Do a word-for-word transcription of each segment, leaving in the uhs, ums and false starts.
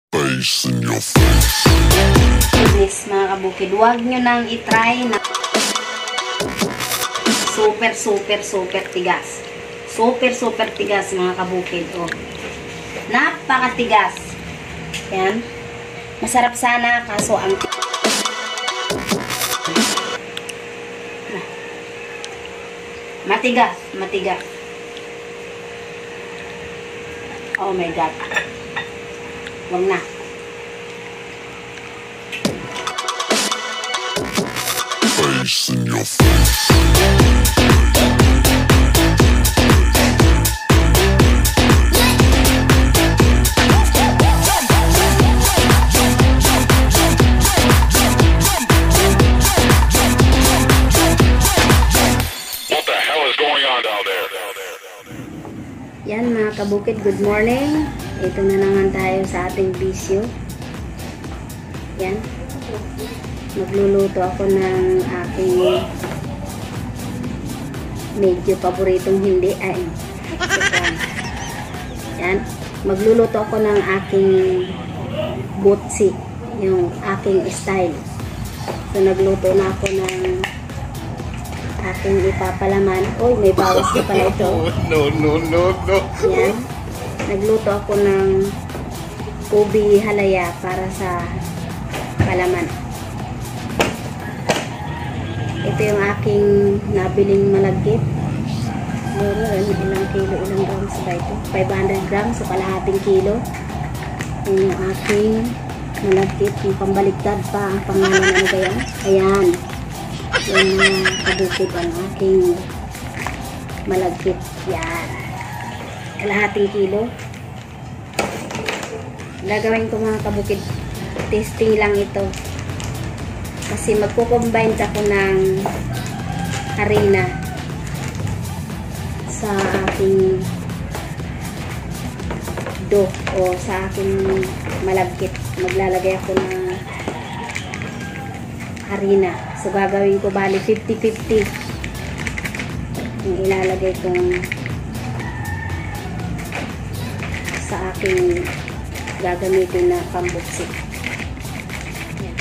Face in your face. Goodness, mga kabukid, huwag nyo nang itry na super, super, super tigas. Super, super tigas, mga kabukid. Oh. Napakatigas. Yan. Masarap sana, kaso ang matigas, matigas. Oh my God. Huwag na. Face in your face. What the hell is going on down there? Yan mga kabukid, good morning. Ito na naman tayo sa ating bisyo. Yan. Magluluto ako ng aking medyo paboritong hindi. Ay. Yan. Magluluto ako ng aking butsi. Yung aking style. So, nagluto na ako ng aking ipapalaman. Uy, may bawas na pala ito. No, no, no, no. Yan. Nagluto ako ng ubi halaya para sa palaman. Ito yung aking nabiling malagkit. Ilang kilo, ilang grams ba ito? five hundred grams, so kalahating kilo. Yan yung aking malagkit. Yung pambaliktad pa ang pangalan na nagayan. Ayan. Yung mga kabukid ang aking malagkit. Yan. Kalahating kilo. Gagawin ko mga kabukid, testing lang ito. Kasi magko-combine ako ng harina sa aking dough o sa aking malagkit. Maglalagay ako ng harina. So gagawin ko bali fifty fifty. Yung ilalagay kong sa aking gagamitin na pambutsi. Yan.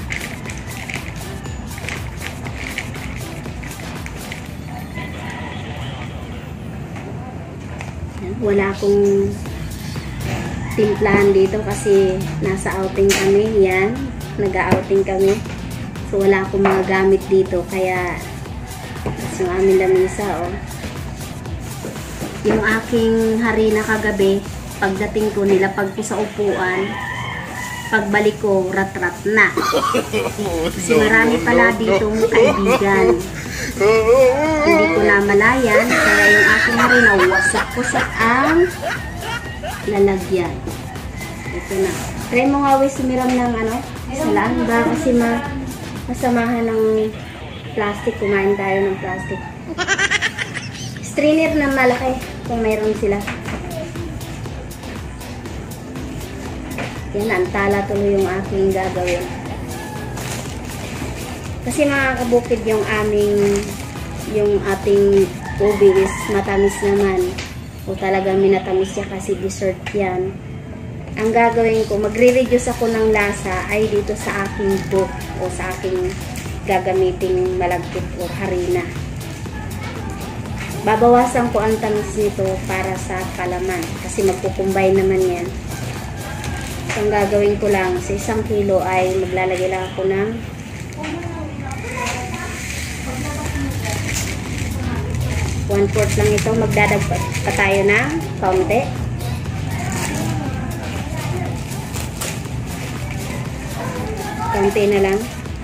Yan. Wala akong timplahan dito kasi nasa outing kami. Yan. Nag-outing kami. So wala akong mga gamit dito. Kaya yung aming lamisa, oh. Yung aking harina kagabi, pagdating ko, nilapag ko sa upuan, pagbalik ko, rat-rat na. Kasi marami pala ditong kaibigan. Hindi ko namalayan, kaya yung aking harina, wasak-wasak ang lalagyan. Ito na. Try mo nga, we, sumiram ng ano, salaan ba? Kasi ma masamahan ng plastic, kumain tayo ng plastic. Strainer na malaki, kung mayroon sila. Yan, antala tuloy yung aking gagawin. Kasi mga kabukid, yung aming, yung ating ubi is matamis naman. O talagang minatamis siya kasi dessert yan. Ang gagawin ko, magre-reduce ako ng lasa ay dito sa aking dough o sa aking gagamiting malagkit o harina. Babawasan ko ang tamis nito para sa palaman. Kasi magkukumbay naman yan. Ang gagawin ko lang sa isang kilo ay maglalagay lang ako ng one fourth lang ito. Magdadagdag pa tayo ng kaunti. Kaunti na lang.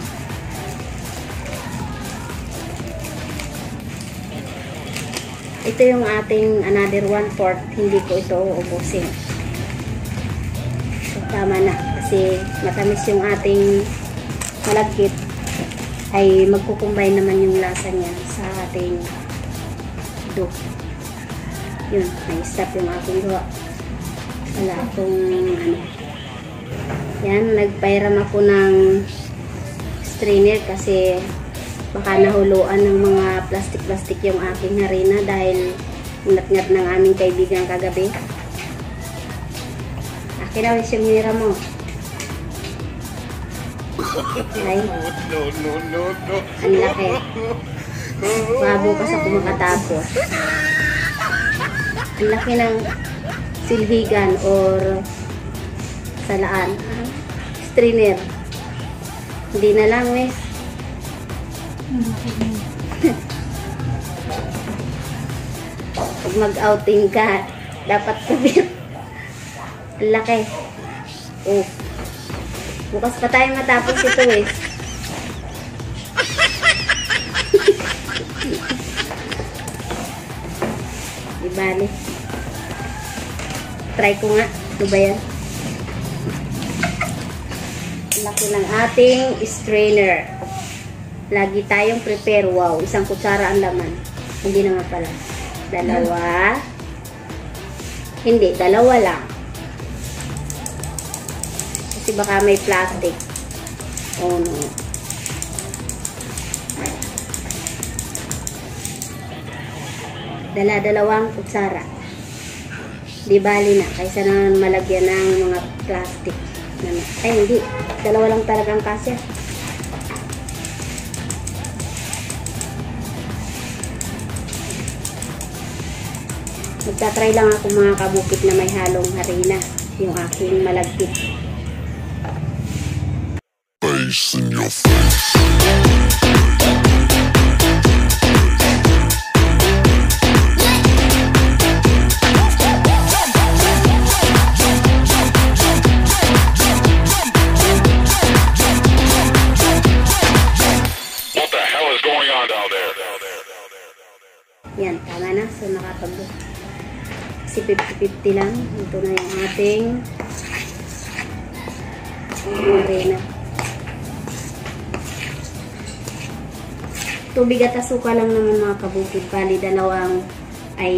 Ito yung ating another one fourth. Hindi ko ito uubusin. Tama na kasi matamis yung ating malagkit, ay magkukumbay naman yung lasa niya sa ating dough. Yun, na-stop yung aking gawa. Wala akong ano. Yan, nagpairam ako ng strainer kasi baka nahuluan ng mga plastic-plastic yung aking harina dahil ngat-ngat ng aming kaibigan kagabi. Akin na yung mira mo. Ay, No, no, no, no. ang laki. Mabukas ako makatapos. Ang laki ng silhigan or salaan. Strainer. Hindi na lang, Wes. Pag mag-outing ka, dapat kabit. Ang laki. Oh. Bukas pa tayo matapos ito, Wes. Di bali. Try ko nga. Ito ba yan? Laki ng ating strainer. Lagi tayong prepare. Wow, isang kutsara ang laman. Hindi na nga pala. Dalawa. Hindi, dalawa lang. Kasi baka may plastic. Oh no. Dala-dalawang kutsara. Di bali na. Kaysa na malagyan ng mga plastic. Ay, hindi. Dalawa lang talagang kasya. Magtatry lang ako mga kabukit na may halong harina. Yung aking malagkit. Face in your face. Yan, tama na. So, nakapag si fifty fifty lang. Ito na yung ating arena. Tubig at asuka lang naman mga kabukid. Bali, dalawang ay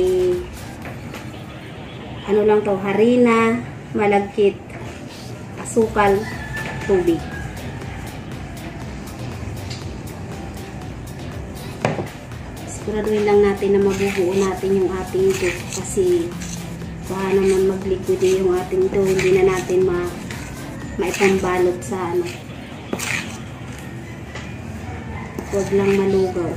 ano lang to, harina, malagkit, asukal, tubig. Siguraduhin lang natin na mabubuo natin yung ating dough kasi baka naman mag-liquid yung ating dough, hindi na natin ma maipambalot sa ano. Huwag lang malugaw.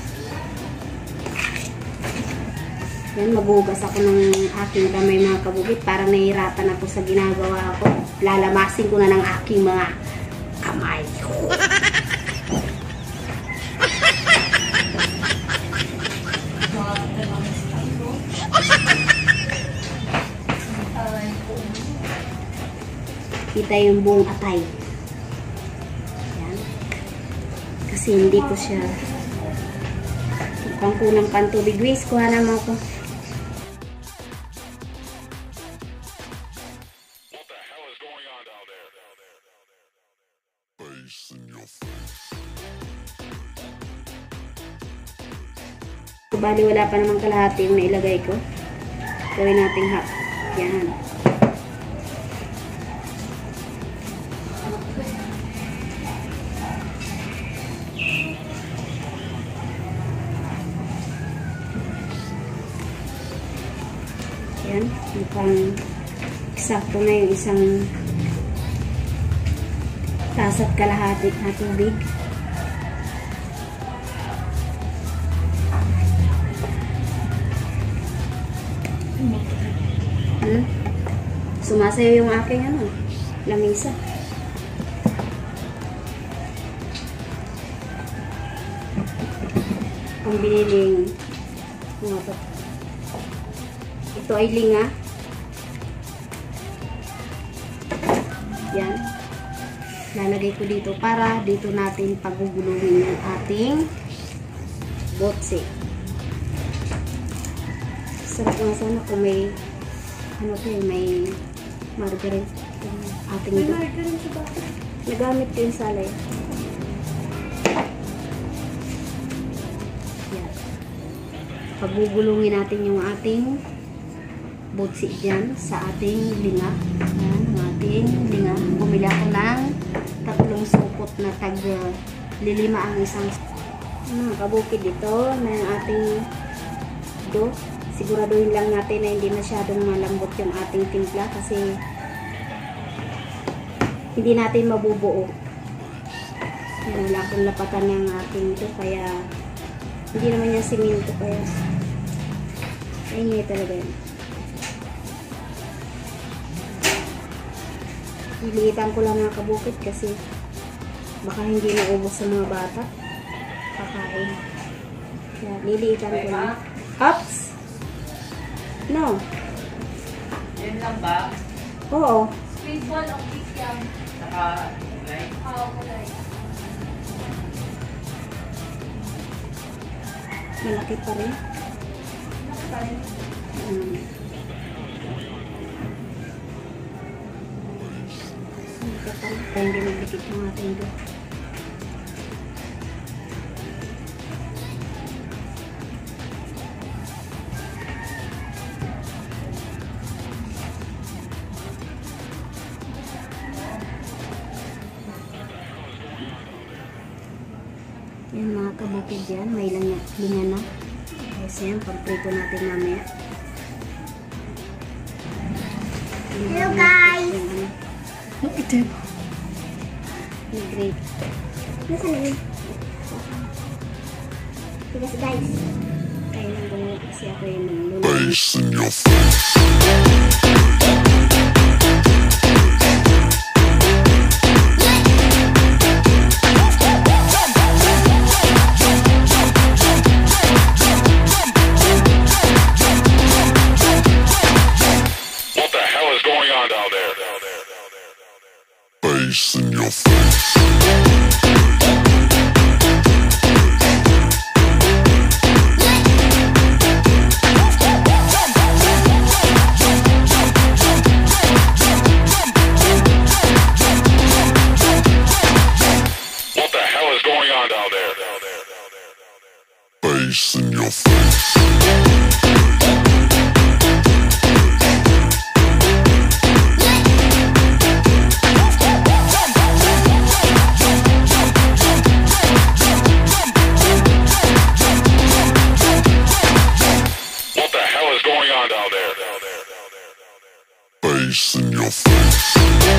Yan, maghugas ako ng aking kamay mga kabukit. Parang nahihirapan ako sa ginagawa ko. Lalamasin ko na ng aking mga kamay ko. Kita yung buong atay. Yan. Kasi hindi ko siya mukhang kulang pang tubig. Wiz, kuha naman ako. Face in your face. Bali, wala pa namang kalahati yung nailagay ko. Gawin nating half. Yan. Yan, mukhang eksakto na yung isang tasa't kalahati na tubig. Hmm? Sumasayo yung aking ano, lamisa. Ang biniling mga to. Ito ay linga. Yan. Lalagay ko dito para dito natin paguguluhin yung ating botse. Sarap nga sana kung may ano to yung may margarine yung ating ito. May margarine sa bakit? Nagamit ko yung salay. Yan. Pagugulungin natin yung ating botse dyan sa ating linga. Yan, ang ating linga. Bumili ako ng tatlong supot na tag lilima ang isang mga kabukid dito na yung ating dough. Siguraduhin lang natin na hindi masyadong malambot yung ating timpla kasi hindi natin mabubuo. Wala akong lapatan ng ating ito, kaya hindi naman yung siminto, kaya ay hindi talaga yun. Niliitan ko lang mga kabukid kasi baka hindi naubos sa mga bata kakain. Kaya liliitan ko lang. Ups! No. Yan lang ba? Oo. Squid ball o kikiam. Saka, right? Oo, kulay. Malaki pa rin. Ano pa rin? Um, kaya hindi magdikit yung ating doon. Yan mga kabukid yan, may lang linga na. Kasi yan, pagprito natin mamaya. Hello guys! Look at them. Great. Nasaan na yun? Tigas guys. Kaya lang gumawa kasi ako yung lulunod. Bass in your face. Bass in your face. What the hell is going on down there? Bass in your face. Bass in your face.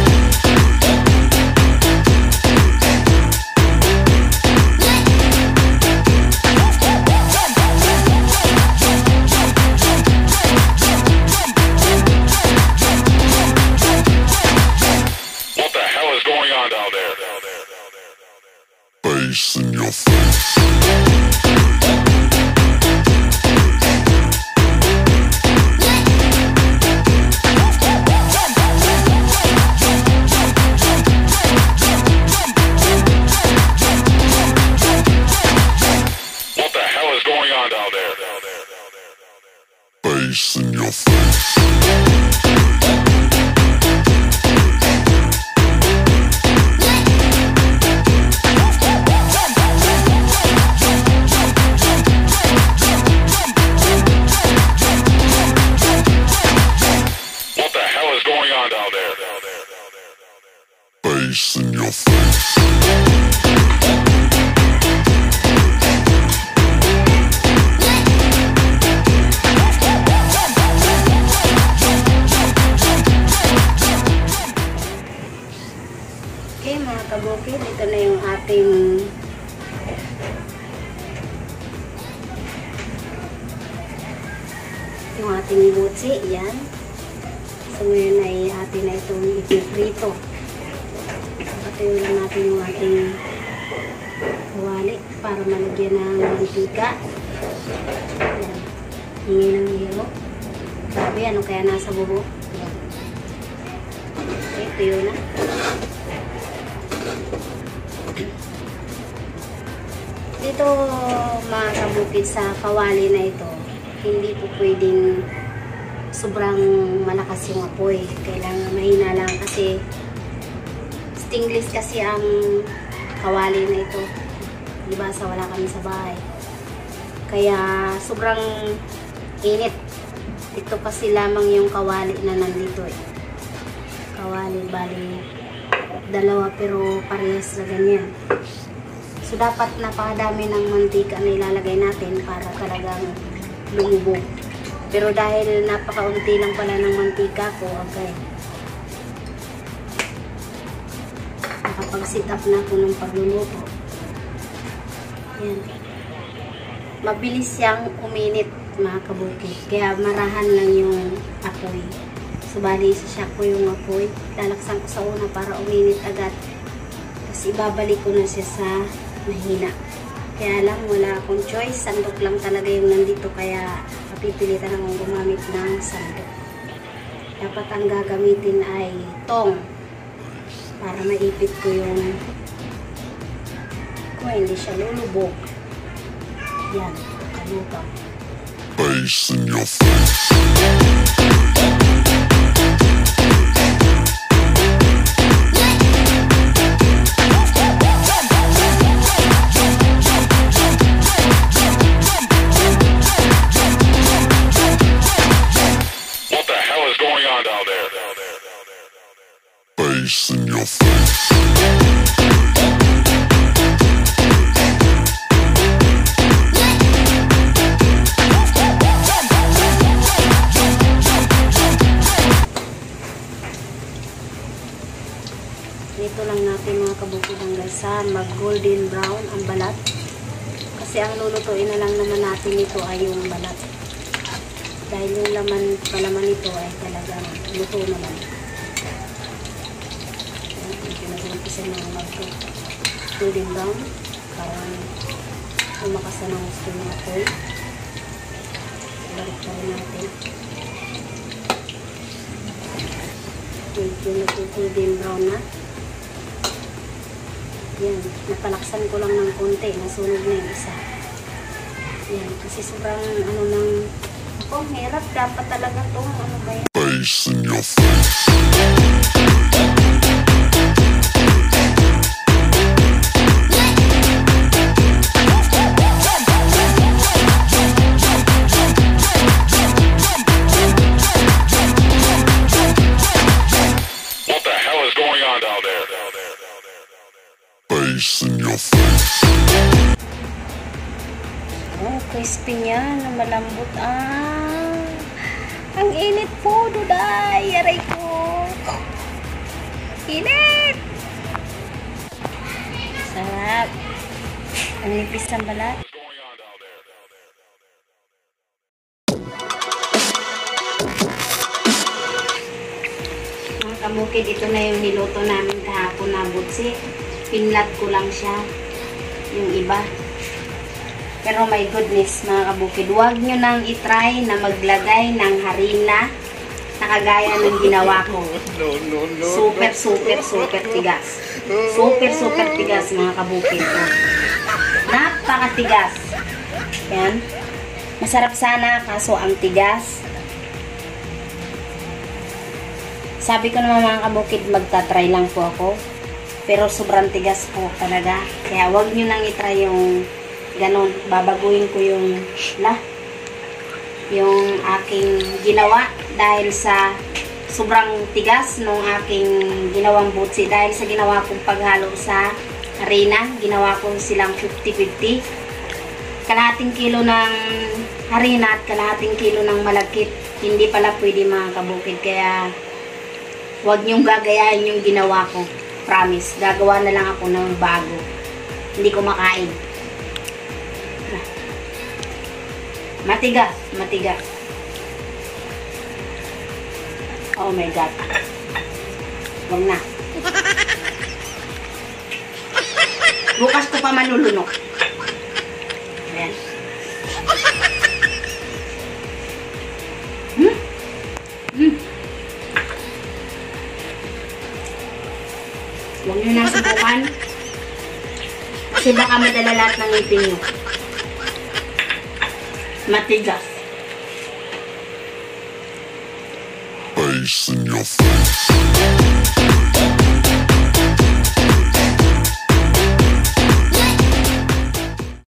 What the hell is going on down there? Bass in your face. Bass in your face. What the hell is going on down there? Bass in your face. Okay mga kabukid, ito na yung ating yung ating butsi, yan. So ngayon ay atin na itong ipiprito. Patuyo lang natin yung ating kawali para malagyan ng mantika. Yan. Hingi ng hilo. Sabi, ano kaya nasa bubok? Yan. Okay, tuyo na. Dito mga kabukid sa kawali na ito, hindi po pwedeng sobrang malakas yung apoy. Kailangan mahina lang kasi stainless kasi ang kawali na ito. Diba sa wala kami sa bahay. Kaya sobrang init. Ito kasi lamang yung kawali na nandito eh. Kawali bali dalawa pero parehas na ganyan. So, dapat napakadami ng mantika na ilalagay natin para talagang lumubog. Pero dahil napakaunti lang pala ng mantika ko, okay. nakapag-sit up na ako ng pagluluto. Yan. Mabilis siyang uminit, mga kabukid. Kaya marahan lang yung apoy. So, bali, siya ko yung apoy. Lalaksan ko sa una para uminit agad. Tapos, ibabalik ko na siya sa mahina. Kaya lang, wala akong choice. Sandok lang talaga yung nandito. Kaya, mapipilitan akong gumamit ng sandok. Dapat ang gagamitin ay tong. Para maipit ko yung kung hindi siya lulubog. Yan, kalutang. Bass in your face. What the hell is going on down there? Bass in your face. Dito lang natin mga kabukid hanggang sa mag golden brown ang balat. Kasi ang lulutuin na lang naman natin ito ay yung balat. Dahil yung laman palaman nito ay talagang luto naman. Medyo nag-umpisa na mag golden brown. Parang lumakas na ng gusto ng apoy. Balik pa rin natin. Medyo nag-golden brown na. Yan, napalaksan ko lang ng konti, nasunog na yung isa. Yan, kasi sobrang ano nang, ako, hirap, dapat talaga itong ano ba yan? Bass in your face. What the hell is going on down there? Bass in your face. Oh, crispy niya, na malambot. Ah, ang init po, duday. Aray ko. Init. Sarap. Ang nipis ng balat. Mga kabukid, ito na yung niluto namin kahapon na butsi. Pinlat ko lang siya. Yung iba. Pero my goodness, mga kabukid, huwag nyo nang itry na maglagay ng harina na kagaya ng ginawa ko. Super, super, super tigas. Super, super tigas, mga kabukid. Napakatigas. Yan. Masarap sana, kaso ang tigas. Sabi ko naman mga kabukid, magta-try lang po ako. Pero sobrang tigas po talaga. Kaya huwag nyo nang itry yung ganon. Babaguhin ko yung la, yung aking ginawa. Dahil sa sobrang tigas nung aking ginawang butsi. Dahil sa ginawa kong paghalo sa harina. Ginawa ko silang fifty fifty. Kalahating kilo ng harina at kalahating kilo ng malagkit. Hindi pala pwede mga kabukid. Kaya huwag nyong gagayahin yung ginawa ko. Promise. Gagawa na lang ako ng bago. Hindi ko makain. Matigas. Matigas. Oh my God. Huwag na. Bukas ko pa manulunok. Ayan. Hmm? Hmm? Huwag nyo nang subukan. Kasi baka madala lahat ng ngipin nyo. Matigas. Bass in your face.